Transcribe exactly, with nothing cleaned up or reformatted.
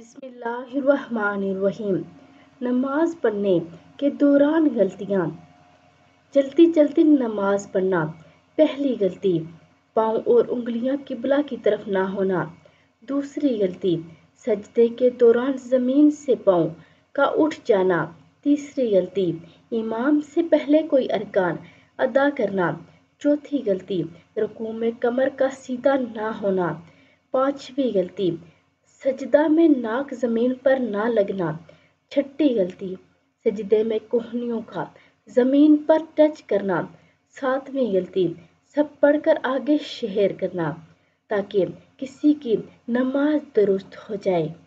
बिस्मिल्लाहिर्रहमानिर्रहीम। नमाज पढ़ने के दौरान गलतियाँ। जल्दी जल्दी नमाज पढ़ना। पहली गलती, पाँव और उंगलियां किबला की तरफ ना होना। दूसरी गलती, सजदे के दौरान ज़मीन से पाँव का उठ जाना। तीसरी गलती, इमाम से पहले कोई अरकान अदा करना। चौथी गलती, रुकू में कमर का सीधा ना होना। पांचवी गलती, सजदा में नाक ज़मीन पर ना लगना। छठी गलती, सजदे में कोहनियों का ज़मीन पर टच करना। सातवीं गलती, सब पढ़कर आगे शेयर करना ताकि किसी की नमाज दुरुस्त हो जाए।